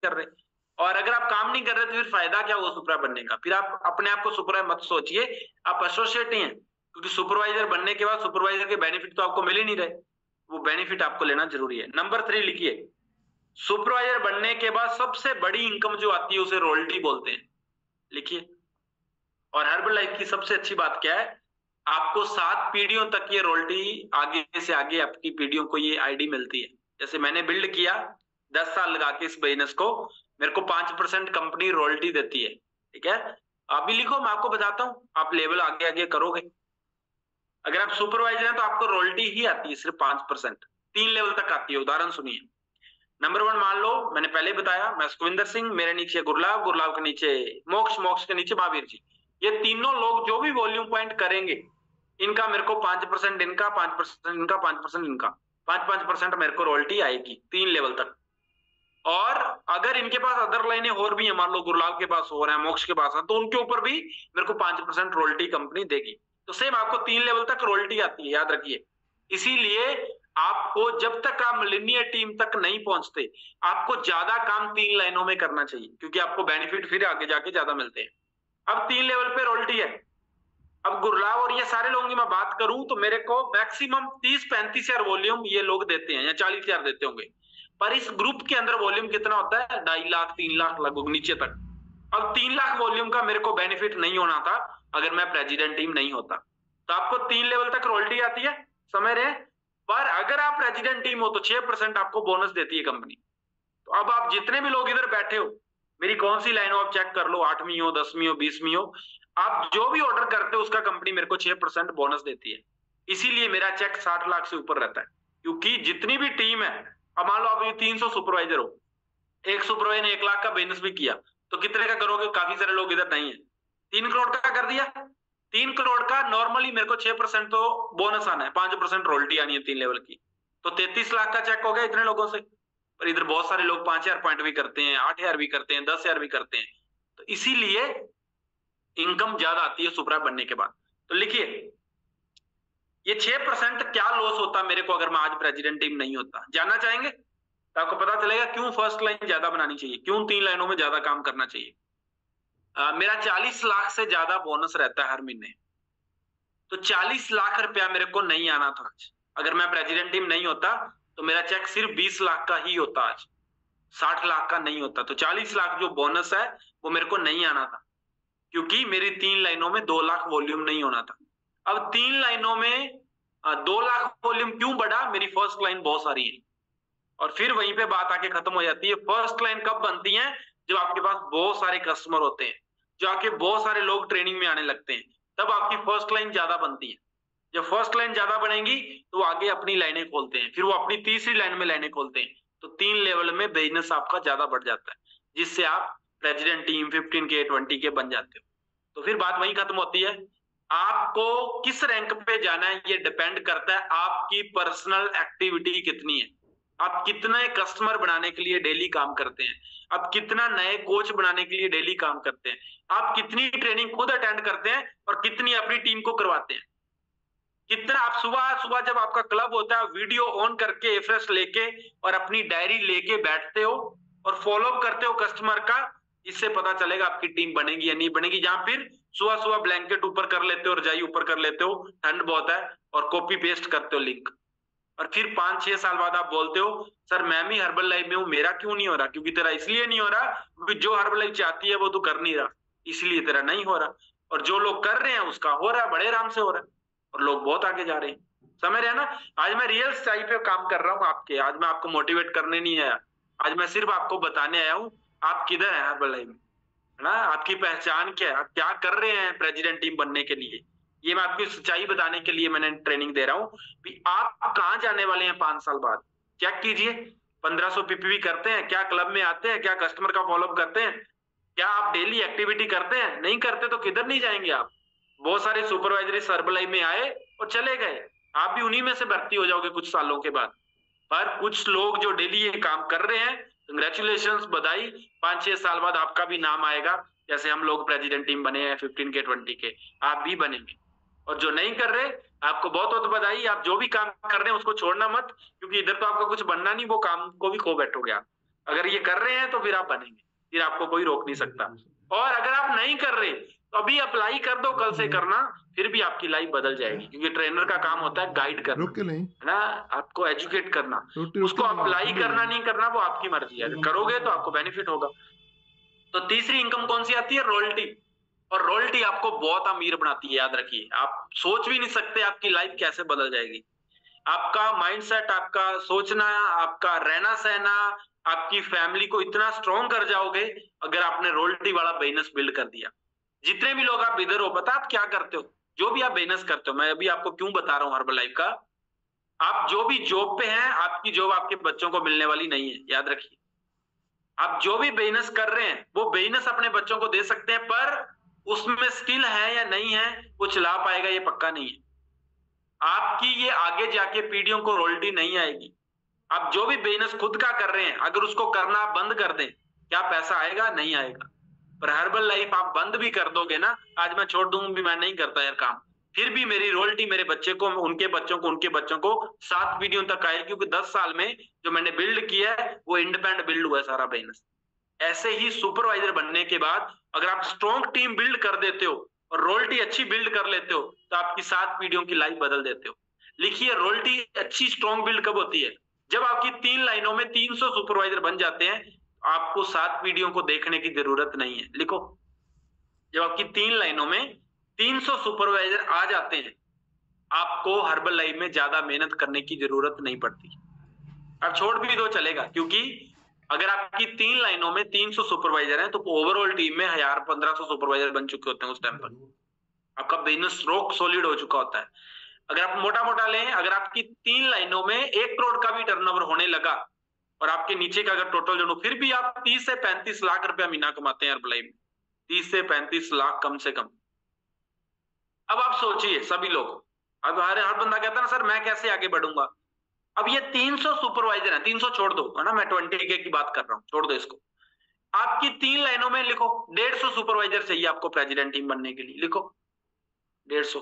कर रहे, और अगर आप काम नहीं कर रहे तो फिर फायदा क्या हुआ सुपरा बनने का? फिर आप अपने आप को सुपरा मत सोचिए, आप एसोसिएट ही हैं, क्योंकि सुपरवाइजर बनने के बाद सुपरवाइजर के बेनिफिट तो आपको मिल ही नहीं रहे, वो बेनिफिट आपको लेना जरूरी है। नंबर 3 लिखिए, सुपरवाइजर बनने के बाद सबसे बड़ी इनकम जो आती है उसे रॉयल्टी बोलते हैं, लिखिए। और हर्बल लाइफ की सबसे अच्छी बात क्या है, आपको 7 पीढ़ियों तक ये रॉयल्टी, आगे से आगे आपकी पीढ़ियों को ये आईडी मिलती है। जैसे मैंने बिल्ड किया 10 साल लगा के इस बिजनेस को, मेरे को 5% कंपनी रॉयल्टी देती है, ठीक है। आप भी लिखो, मैं आपको बताता हूं, आप लेवल आगे आगे करोगे। अगर आप सुपरवाइजर हैं तो आपको रॉयल्टी ही आती है सिर्फ 5%, 3 लेवल तक आती है। उदाहरण सुनिए, नंबर 1 मान लो, मैंने पहले ही बताया, मैं सुखविंदर सिंह, मेरे नीचे गुरलाव, गुरलाव के नीचे मोक्ष, मोक्ष के नीचे महावीर जी। ये तीनों लोग जो भी वॉल्यूम पॉइंट करेंगे, इनका मेरे को 5% इनका, 5% इनका, 5% इनका, 5-5% मेरे को रॉयल्टी आएगी 3 लेवल तक। और अगर इनके पास अदर लाइनें और भी है, मान लो गुरलाव के पास हो रहा है, मोक्ष के पास है, तो उनके ऊपर भी मेरे को 5% रॉयल्टी कंपनी देगी। तो सेम आपको 3 लेवल तक रॉयल्टी आती है, याद रखिए। इसीलिए आपको जब तक आप मिलेनियर टीम तक नहीं पहुंचते, आपको ज्यादा काम 3 लाइनों में करना चाहिए, क्योंकि आपको बेनिफिट फिर आगे जाके ज्यादा मिलते हैं। अब 3 लेवल पे रॉयल्टी है। अब गुरलाव और ये सारे लोगों की मैं बात करूं तो मेरे को मैक्सिमम 30-35 हजार वॉल्यूम ये लोग देते हैं, या 40 हजार देते होंगे। पर इस ग्रुप के अंदर वॉल्यूम कितना होता है? 2.5 लाख 3 लाख लगभग नीचे तक। अब 3 लाख वॉल्यूम का मेरे को बेनिफिट नहीं होना था अगर मैं प्रेसिडेंट टीम नहीं होता। तो आपको 3 लेवल तक रॉयल्टी आती है, समझ रहे हैं। पर अगर आप प्रेसिडेंट टीम हो तो 6% आपको बोनस देती है कंपनी। तो अब आप जितने भी लोग इधर बैठे हो, मेरी कौन सी लाइन हो आप चेक कर लो, 8वीं हो, 10वीं हो, 20वीं हो, आप जो भी ऑर्डर करते हो उसका कंपनी मेरे को 6% बोनस देती है। इसीलिए मेरा चेक 60 लाख से ऊपर रहता है, क्योंकि जितनी भी टीम है, अब मान लो आप ये 300 सुपरवाइजर हो, एक सुपरवाइजर ने 1 लाख का बिजनेस भी किया, तो कितने का करोगे? काफी सारे लोग इधर नहीं है, 3 करोड़ का कर दिया। 3 करोड़ का नॉर्मली मेरे को 6% तो बोनस आना है, 5% रॉयल्टी आनी है 3 लेवल की, तो 33 लाख का चेक हो गया इतने लोगों से। पर इधर बहुत सारे लोग 5,000 पॉइंट भी करते हैं, 8,000 भी करते हैं, 10,000 भी करते हैं, तो इसीलिए इनकम ज्यादा आती है सुपरा बनने के बाद। तो लिखिए, ये 6% क्या लॉस होता मेरे को अगर मैं आज प्रेसिडेंट टीम नहीं होता, जानना चाहेंगे? तो आपको पता चलेगा क्यों फर्स्ट लाइन ज्यादा बनानी चाहिए, क्यों 3 लाइनों में ज्यादा काम करना चाहिए। मेरा 40 लाख से ज्यादा बोनस रहता है हर महीने, तो 40 लाख रुपया मेरे को नहीं आना था आज। अगर मैं प्रेसिडेंट टीम नहीं होता तो मेरा चेक सिर्फ 20 लाख का ही होता आज, 60 लाख का नहीं होता। तो 40 लाख जो बोनस है वो मेरे को नहीं आना था, क्योंकि मेरी 3 लाइनों में 2 लाख वॉल्यूम नहीं होना था। अब 3 लाइनों में 2 लाख वॉल्यूम क्यों बढ़ा? मेरी फर्स्ट लाइन बहुत सारी है, और फिर वहीं पे बात आके खत्म हो जाती है। फर्स्ट लाइन कब बनती है? जब आपके पास बहुत सारे कस्टमर होते हैं, जो आपके बहुत सारे लोग ट्रेनिंग में आने लगते हैं, तब आपकी फर्स्ट लाइन ज्यादा बनती है। जब फर्स्ट लाइन ज्यादा बनेगी तो आगे अपनी लाइनें खोलते हैं, फिर वो अपनी तीसरी लाइन में लाइनें खोलते हैं, तो 3 लेवल में बिजनेस आपका ज्यादा बढ़ जाता है, जिससे आप प्रेसिडेंट टीम 15K 20K बन जाते हो। तो फिर बात वहीं खत्म होती है। आपको किस रैंक पे जाना है ये डिपेंड करता है आपकी पर्सनल एक्टिविटी कितनी है, आप कितने कस्टमर बनाने के लिए डेली काम करते हैं, आप कितना नए कोच बनाने के लिए डेली काम करते हैं, आप कितनी ट्रेनिंग खुद अटेंड करते हैं और कितनी अपनी टीम को करवाते हैं, कितना आप सुबह सुबह जब आपका क्लब होता है वीडियो ऑन करके एफ्रेश लेके और अपनी डायरी लेके बैठते हो और फॉलोअप करते हो कस्टमर का, इससे पता चलेगा आपकी टीम बनेगी या नहीं बनेगी। जहां फिर सुबह सुबह ब्लैंकेट ऊपर कर लेते हो, रजाई ऊपर कर लेते हो, ठंड बहुत है, और कॉपी पेस्ट करते हो लिंक, और फिर 5-6 साल बाद आप बोलते हो सर मैं भी हर्बल लाइफ में हूं, मेरा क्यों नहीं हो रहा? क्योंकि तेरा इसलिए नहीं हो रहा क्योंकि जो हर्बल लाइफ चाहती है वो तू कर नहीं रहा, इसलिए तेरा नहीं हो रहा। और जो लोग कर रहे हैं उसका हो रहा है, बड़े आराम से हो रहा है, और लोग बहुत आगे जा रहे हैं। समझ रहे हैं ना? आज मैं रियल सच्चाई पे काम कर रहा हूँ आपके, आज मैं आपको मोटिवेट करने नहीं आया, आज मैं सिर्फ आपको बताने आया हूँ आप किधर है हर्बल लाइफ में, है ना? आपकी पहचान क्या है, आप क्या कर रहे हैं प्रेसिडेंट टीम बनने के लिए, ये मैं आपको सच्चाई बताने के लिए मैंने ट्रेनिंग दे रहा हूँ कि आप कहाँ जाने वाले हैं 5 साल बाद। चेक कीजिए, 1500 पीपीवी करते हैं क्या? क्लब में आते हैं क्या? कस्टमर का फॉलोअप करते हैं क्या? आप डेली एक्टिविटी करते हैं? नहीं करते तो किधर नहीं जाएंगे आप। बहुत सारे सुपरवाइजरी हर्बल लाइफ में आए और चले गए, आप भी उन्हीं में से भर्ती हो जाओगे कुछ सालों के बाद। पर कुछ लोग जो डेली ये काम कर रहे हैं, कंग्रेचुलेशन, बधाई, 5-6 साल बाद आपका भी नाम आएगा, जैसे हम लोग प्रेसिडेंट टीम बने हैं 15K 20K, आप भी बनेंगे। और जो नहीं कर रहे आपको बहुत बहुत बधाई, आप जो भी काम कर रहे हैं उसको छोड़ना मत, क्योंकि इधर तो आपका कुछ बनना नहीं, वो काम को भी खो बैठोगे आप। अगर ये कर रहे हैं तो फिर आप बनेंगे, फिर आपको कोई रोक नहीं सकता। और अगर आप नहीं कर रहे तो अभी अप्लाई कर दो, कल से करना, फिर भी आपकी लाइफ बदल जाएगी, क्योंकि ट्रेनर का काम होता है गाइड करना, है ना, आपको एजुकेट करना। उसको अप्लाई करना नहीं करना वो आपकी मर्जी है, अगर करोगे तो आपको बेनिफिट होगा। तो तीसरी इनकम कौन सी आती है? रॉयल्टी। और रॉयल्टी आपको बहुत अमीर बनाती है, याद रखिए। आप सोच भी नहीं सकते आपकी लाइफ कैसे बदल जाएगी। आपका माइंडसेट, आपका सोचना, आपका रहना सहना, आपकी फैमिली को इतना स्ट्रॉन्ग कर जाओगे अगर आपने रॉयल्टी वाला बिजनेस बिल्ड कर दिया। जितने भी लोग आप इधर हो, पता आप क्या करते हो? जो भी आप बिजनेस करते हो, मैं अभी आपको क्यों बता रहा हूँ हर्बल लाइफ का, आप जो भी जॉब पे हैं, आपकी जॉब आपके बच्चों को मिलने वाली नहीं है, याद रखिए। आप जो भी बिजनेस कर रहे हैं वो बिजनेस अपने बच्चों को दे सकते हैं, पर उसमें स्किल है या नहीं है, वो चला पाएगा ये पक्का नहीं है। आपकी ये आगे जाके पीढ़ियों को रॉयल्टी नहीं आएगी। आप जो भी बिजनेस खुद का कर रहे हैं, अगर उसको करना आप बंद कर दें, क्या पैसा आएगा? नहीं आएगा। पर हर्बल लाइफ आप बंद भी कर दोगे ना, आज मैं छोड़ दूं भी, मैं नहीं करता यार काम, फिर भी मेरी रॉयल्टी मेरे बच्चे को, उनके बच्चों को 7 पीढ़ियों तक आए, क्योंकि 10 साल में जो मैंने बिल्ड किया है वो इंडिपेंडेंट बिल्ड हुआ है सारा बिजनेस। ऐसे ही सुपरवाइजर बनने के बाद अगर आप स्ट्रॉन्ग टीम बिल्ड कर देते हो और रॉयल्टी अच्छी बिल्ड कर लेते हो तो आपकी 7 पीढ़ियों की लाइफ बदल देते हो। लिखिए, रॉयल्टी अच्छी स्ट्रॉन्ग बिल्ड कब होती है? जब आपकी 3 लाइनों में 300 सुपरवाइजर बन जाते हैं, आपको 7 पीढ़ियों को देखने की जरूरत नहीं है। लिखो, जब आपकी 3 लाइनों में 300 सुपरवाइजर आ जाते हैं, आपको हर्बल लाइफ में ज्यादा मेहनत करने की जरूरत नहीं पड़ती। आप छोड़ भी दो चलेगा, क्योंकि अगर आपकी 3 लाइनों में 300 सुपरवाइजर हैं तो ओवरऑल टीम में 1000-1500 सुपरवाइजर बन चुके होते हैं उस टाइम पर। आपका बिजनेस रॉक सॉलिड हो चुका होता है। अगर आप मोटा मोटा लें, अगर आपकी 3 लाइनों में 1 करोड़ का भी टर्नओवर होने लगा और आपके नीचे का अगर टोटल जोड़ो, फिर भी आप 30 से 35 लाख रुपया महीना कमाते हैं हर्बल लाइफ में। 30 से 35 लाख कम से कम। अब आप सोचिए सभी लोग, अब हर बंदा कहता है ना, सर मैं कैसे आगे बढ़ूंगा? अब ये 300 सुपरवाइजर हैं, 300 छोड़ दो, है ना, मैं 20K की बात कर रहा हूं, छोड़ दो इसको। आपकी 3 लाइनों में लिखो 150 सुपरवाइजर चाहिए आपको प्रेसिडेंट टीम बनने के लिए। लिखो 150।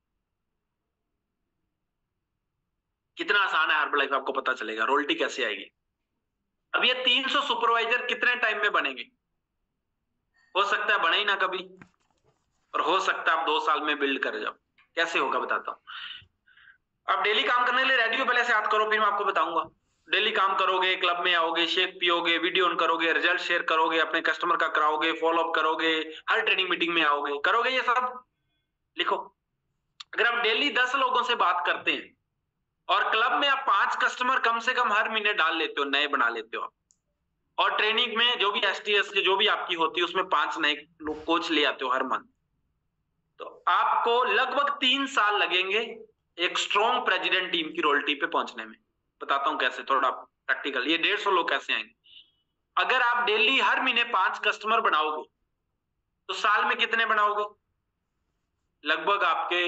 कितना आसान है हर्बल लाइफ, आपको पता चलेगा रॉयल्टी कैसे आएगी। अब ये 300 सुपरवाइजर कितने टाइम में बनेंगे? हो सकता है बने ही ना कभी, और हो सकता है आप 2 साल में बिल्ड कर जाओ। कैसे होगा बताता हूं। आप डेली काम करने के लिए रेडी हो? पहले से याद करो, फिर मैं आपको बताऊंगा। डेली काम करोगे, क्लब में आओगे, शेक पियोगे, वीडियो ऑन करोगे, रिजल्ट शेयर करोगे, अपने कस्टमर का कराओगे, फॉलो अप करोगे, हर ट्रेनिंग मीटिंग में आओगे, करोगे ये सब? लिखो, अगर आप डेली 10 लोगों से बात करते हैं और क्लब में आप 5 कस्टमर कम से कम हर महीने डाल लेते हो, नए बना लेते हो, और ट्रेनिंग में जो भी STS जो भी आपकी होती है उसमें 5 नए लोग कोच ले आते हो हर मंथ, तो आपको लगभग 3 साल लगेंगे एक स्ट्रॉन्ग प्रेसिडेंट टीम की रॉयल्टी पे पहुंचने में। बताता हूं कैसे, थोड़ा प्रैक्टिकल। ये 150 लोग कैसे आएंगे? अगर आप डेली हर महीने 5 कस्टमर बनाओगे तो साल में कितने बनाओगे? लगभग आपके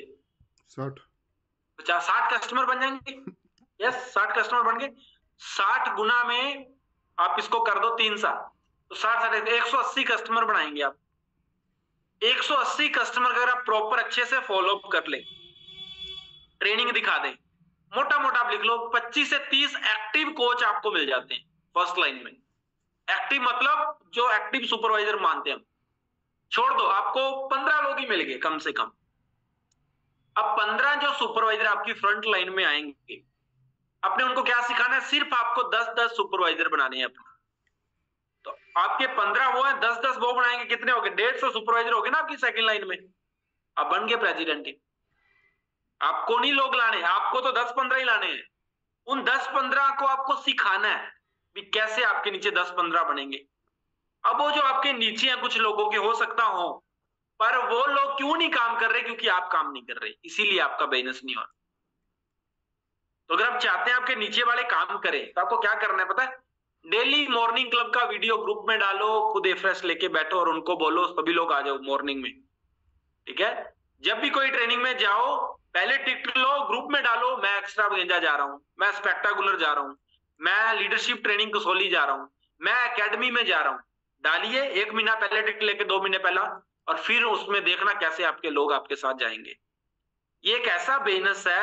60 कस्टमर बन जाएंगे। यस, 60 कस्टमर बन गए। 60 गुना में आप इसको कर दो 3 साल, तो 60 180 कस्टमर बनाएंगे आप। 180 कस्टमर अगर आप प्रॉपर अच्छे से फॉलो अप कर ले, ट्रेनिंग दिखा दें, मोटा मोटा आप लिख लो 25 से 30 एक्टिव कोच आपको मिल जाते हैं फर्स्ट लाइन में। एक्टिव मतलब जो एक्टिव सुपरवाइजर मानते हैं हम, छोड़ दो, आपको 15 लोग ही मिल गए कम से कम। अब 15 जो सुपरवाइजर आपकी फ्रंट लाइन में आएंगे, आपने उनको क्या सिखाना है? सिर्फ आपको 10-10 सुपरवाइजर बनाने हैं अपने। तो आपके 15 वो है, 10-10 वो बनाएंगे, कितने हो गए? 150 सुपरवाइजर हो गए ना आपकी सेकंड लाइन में। आप बन गए प्रेसिडेंट टीम। आपको नहीं लोग लाने, आपको तो 10-15 ही लाने हैं। उन 10-15 को आपको सिखाना है भी कैसे आपके नीचे 10-15 बनेंगे। अब वो जो आपके नीचे हैं, कुछ लोगों के हो सकता हो, पर वो लोग क्यों नहीं काम कर रहे? क्योंकि आप काम नहीं कर रहे, इसीलिए आपका बिजनेस नहीं हो रहा। तो अगर आप चाहते हैं आपके नीचे वाले काम करें तो आपको क्या करना है पता है? डेली मॉर्निंग क्लब का वीडियो ग्रुप में डालो, खुद एफ्रेश लेके बैठो और उनको बोलो सभी लोग आ जाओ मॉर्निंग में, ठीक है? जब भी कोई ट्रेनिंग में जाओ, पहले टिक लो, ग्रुप में डालो, मैं एक्स्ट्रावेगेंजा जा रहा हूं, मैं स्पेक्टाकुलर जा रहा हूं, मैं लीडरशिप ट्रेनिंग कसौली जा रहा हूं, मैं एकेडमी में जा रहा हूं। डालिए 1 महीना पहले टिक लेके, 2 महीने पहला, और फिर उसमें देखना कैसे आपके लोग आपके साथ जाएंगे। ये एक ऐसा बिजनेस है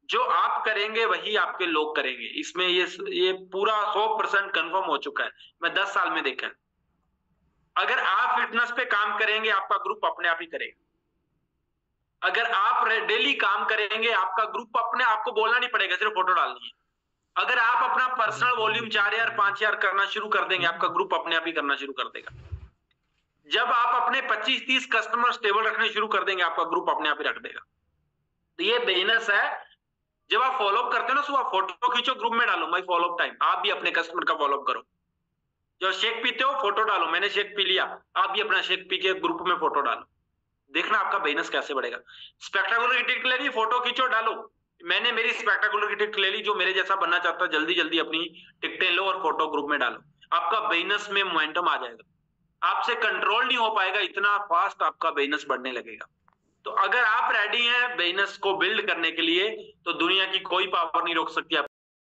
जो आप करेंगे वही आपके लोग करेंगे, इसमें ये पूरा 100% कंफर्म हो चुका है, मैं 10 साल में देखा है। अगर आप फिटनेस पे काम करेंगे आपका ग्रुप अपने आप ही करेगा। अगर आप डेली काम करेंगे आपका ग्रुप अपने आपको बोलना नहीं पड़ेगा, सिर्फ फोटो डालनी है। अगर आप अपना पर्सनल वॉल्यूम 4000 5000 करना शुरू कर देंगे आपका ग्रुप अपने आप ही करना शुरू कर देगा। जब आप अपने 25-30 कस्टमर स्टेबल रखने शुरू कर देंगे आपका ग्रुप अपने आप ही रख देगा। तो ये बिजनेस है। जब आप फॉलोअप करते हो ना, सुबह फोटो खींचो, ग्रुप में डालो माई फॉलोअप टाइम, आप भी अपने कस्टमर का फॉलोअप करो। जब शेक पीते हो फोटो डालो, मैंने शेक पी लिया, आप भी अपना शेक पी के ग्रुप में फोटो डालो। देखना आपका बिजनेस कैसे बढ़ेगा। स्पेक्टाकुलर की टिकट ले ली, फोटो खींचो डालो, मैंने मेरी स्पेक्टाकुलर की टिकट ले ली, जो मेरे जैसा बनना चाहता है जल्दी जल्दी अपनी टिकटें लो और फोटो ग्रुप में डालो। आपका बिजनेस में मोमेंटम आ जाएगा, आपसे कंट्रोल नहीं हो पाएगा, इतना फास्ट आपका बिजनेस बढ़ने लगेगा। तो अगर आप रेडी हैं बिजनेस को बिल्ड करने के लिए तो दुनिया की कोई पावर नहीं रोक सकती।